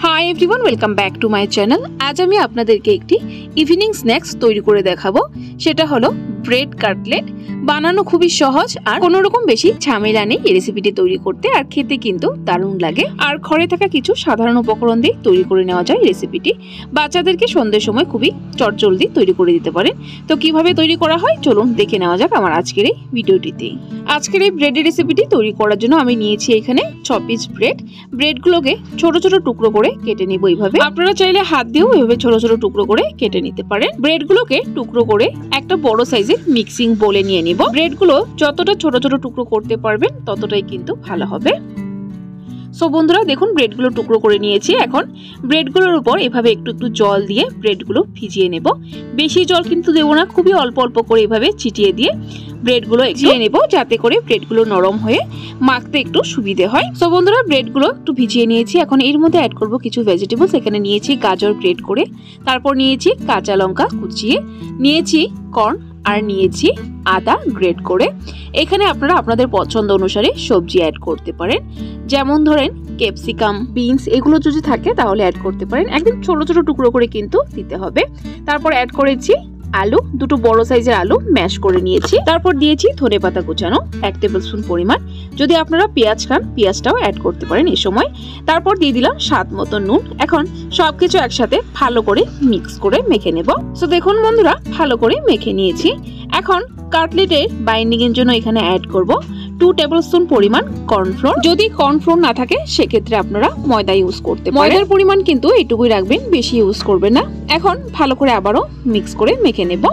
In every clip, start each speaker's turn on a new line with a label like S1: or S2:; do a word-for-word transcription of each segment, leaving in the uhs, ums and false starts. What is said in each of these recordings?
S1: High everyone, welcome back to my channel. আজ আমি আপনাদেরকে একটি ইভিনিং স্ন্যাক্স তৈরি করে দেখাবো। সেটা হলো ব্রেড কাটলেট। বানানো খুবই সহজ আর কোনো রকম বেশি ঝামেলা নেই এই রেসিপিটি তৈরি করতে, আর খেতে কিন্তু দারুণ লাগে। আর ঘরে থাকা কিছু সাধারণ উপকরণ দিয়ে তৈরি করে নেওয়া যায় রেসিপিটি। বাচ্চাদেরকে সন্ধ্যের সময় খুবই চটজলদি তৈরি করে দিতে পারেন। তো কিভাবে তৈরি করা হয় চলুন দেখে নেওয়া যাক আমার আজকের এই ভিডিওটিতে। আজকের এই ব্রেডের রেসিপিটি তৈরি করার জন্য আমি নিয়েছি এখানে ছ পিস ব্রেড। ব্রেডগুলোকে ছোট ছোট টুকরো করে কেটে নিব এইভাবে। আপনারা চাইলে হাত দিয়েও এইভাবে ছোট ছোট টুকরো করে কেটে নিতে পারেন। ব্রেডগুলোকে টুকরো করে একটা বড় সাইজের মিক্সিং বোলে নিয়ে নিব। ব্রেডগুলো যতটা ছোট ছোট টুকরো করতে পারবেন ততটাই কিন্তু ভালো হবে। সো বন্ধুরা দেখুন, ব্রেডগুলো টুকরো করে নিয়েছি। এখন ব্রেডগুলোর উপর এভাবে একটু একটু জল দিয়ে ব্রেডগুলো ভিজিয়ে নেব। বেশি জল কিন্তু দেবো না, খুবই অল্প অল্প করে এভাবে ছিটিয়ে দিয়ে ব্রেডগুলো ভিজিয়ে নেব, যাতে করে ব্রেডগুলো নরম হয়ে মাখতে একটু সুবিধে হয়। সো বন্ধুরা ব্রেডগুলো একটু ভিজিয়ে নিয়েছি। এখন এর মধ্যে অ্যাড করব কিছু ভেজিটেবলস। এখানে নিয়েছি গাজর গ্রেট করে, তারপর নিয়েছি কাঁচা লঙ্কা কুচিয়ে, নিয়েছি কর্ন আর নিয়েছি আদা গ্রেট করে। এখানে আপনারা আপনাদের পছন্দ অনুসারে সবজি অ্যাড করতে পারেন, যেমন ধরেন ক্যাপসিকাম, বিনস এগুলো যদি থাকে তাহলে অ্যাড করতে পারেন। একদম ছোট ছোট টুকরো করে কিন্তু দিতে হবে। তারপর অ্যাড করেছি আলু, দুটো বড় সাইজের আলু ম্যাশ করে নিয়েছি। তারপর দিয়েছি ধনেপাতা কুচানো এক টেবিল স্পুন পরিমাণ। যদি আপনারা পেঁয়াজ খান পেঁয়াজটাও অ্যাড করতে পারেন এই সময়। তারপর দিয়ে দিলাম স্বাদ মতো নুন। এখন সবকিছু একসাথে ভালো করে মিক্স করে মেখে নেব। সো দেখুন বন্ধুরা ভালো করে মেখে নিয়েছি। এখন কাটলেটের বাইন্ডিং এর জন্য এখানে অ্যাড করব টু টেবিল স্পুন পরিমাণ কর্নফ্লোর। যদি কর্নফ্লোর না থাকে সেক্ষেত্রে আপনারা ময়দা ইউজ করতে পারেন। ময়দার পরিমাণ কিন্তু এটুকুই রাখবেন, বেশি ইউজ করবেন না। এখন ভালো করে আবারও মিক্স করে মেখে নেব।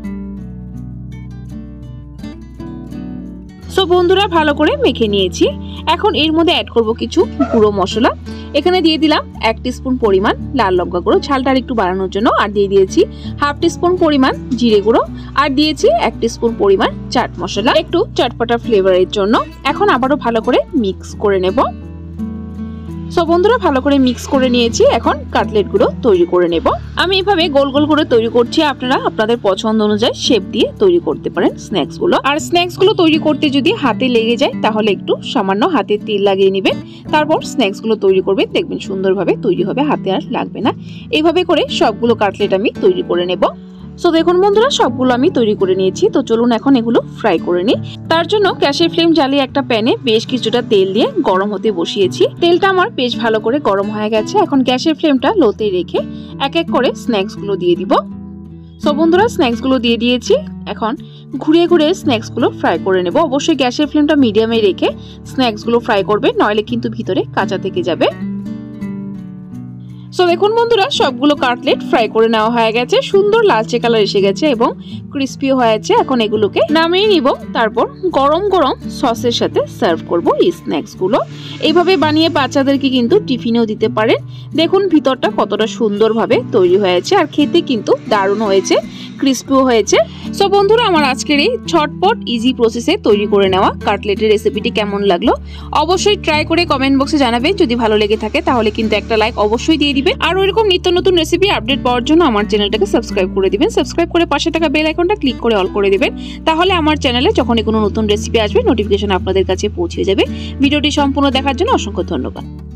S1: সো বন্ধুরা ভালো করে মেখে নিয়েছি। এখন এর মধ্যে অ্যাড করব কিছু গুঁড়ো মশলা। এখানে দিয়ে দিলাম এক টিস্পুন পরিমাণ লাল লঙ্কা গুঁড়ো, ঝালটা একটু বাড়ানোর জন্য, আর দিয়ে দিয়েছি হাফ টিস্পুন পরিমাণ জিরে গুঁড়ো, আর দিয়েছি এক টিস্পুন পরিমাণ চাট মশলা একটু চটপটা ফ্লেভারের জন্য। এখন আবারও ভালো করে মিক্স করে নেব। সো বন্ধুরা ভালো করে মিক্স করে নিয়েছি। এখন কাটলেট গুলো তৈরি করে নেব। আমি এভাবে গোল গোল করে তৈরি করছি, আপনারা আপনাদের পছন্দ অনুযায়ী শেপ দিয়ে তৈরি করতে পারেন স্ন্যাক্স গুলো। আর স্ন্যাক্স গুলো তৈরি করতে যদি হাতে লেগে যায় তাহলে একটু সামান্য হাতে তেল লাগিয়ে নেবেন, তারপর স্ন্যাক্স গুলো তৈরি করবেন, দেখবেন সুন্দরভাবে তৈরি হবে, হাতে আর লাগবে না। এইভাবে করে সবগুলো কাটলেট আমি তৈরি করে নেব। সো দেখুন বন্ধুরা সবগুলো আমি তৈরি করে নিয়েছি। তো চলুন এখন এগুলো ফ্রাই করে নিই। তার জন্য গ্যাসের ফ্লেম জ্বালিয়ে একটা প্যানে বেশ কিছুটা তেল দিয়ে গরম হতে বসিয়েছি। তেলটা আমার বেশ ভালো করে গরম হয়ে গেছে। এখন গ্যাসের ফ্লেমটা লোতে রেখে এক এক করে স্ন্যাক্স গুলো দিয়ে দিব। সো বন্ধুরা স্ন্যাক্স গুলো দিয়ে দিয়েছি। এখন ঘুরিয়ে ঘুরিয়ে স্ন্যাক্স গুলো ফ্রাই করে নেব। অবশ্যই গ্যাসের ফ্লেমটা মিডিয়ামে রেখে স্ন্যাক্স গুলো ফ্রাই করবে, নইলে কিন্তু ভিতরে কাঁচা থেকে যাবে। সো দেখুন বন্ধুরা সবগুলো কাটলেট ফ্রাই করে নেওয়া হয়ে গেছে, সুন্দর লালচে কালার এসে গেছে এবং ক্রিস্পিও হয়েছে। এখন এগুলোকে নামিয়ে নিব, তারপর গরম গরম সসের সাথে সার্ভ করব এই স্ন্যাক্স গুলো। এইভাবে বানিয়ে বাচ্চাদেরকে কিন্তু টিফিনেও দিতে পারেন। দেখুন ভিতরটা কতটা সুন্দরভাবে তৈরি হয়েছে, আর খেতে কিন্তু দারুণ হয়েছে, ক্রিস্পিও হয়েছে। সো বন্ধুরা আমার আজকের এই ঝটপট ইজি প্রসেসে তৈরি করে নেওয়া কাটলেটের রেসিপিটি কেমন লাগলো অবশ্যই ট্রাই করে কমেন্ট বক্সে জানাবেন। যদি ভালো লেগে থাকে তাহলে কিন্তু একটা লাইক অবশ্যই দিয়ে দিবেন। আর এরকম নিত্য নতুন রেসিপি আপডেট পাওয়ার জন্য আমার চ্যানেলটাকে সাবস্ক্রাইব করে দিবেন। সাবস্ক্রাইব করে পাশে থাকা বেল আইকনটা ক্লিক করে অল করে দিবেন, তাহলে আমার চ্যানেলে যখনই কোনো নতুন রেসিপি আসবে নোটিফিকেশন আপনাদের কাছে পৌঁছে যাবে। ভিডিওটি সম্পূর্ণ দেখার জন্য অসংখ্য ধন্যবাদ।